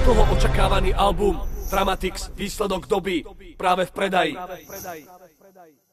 Dlho očakávaný album Dramatics, výsledok doby, práve v predaji.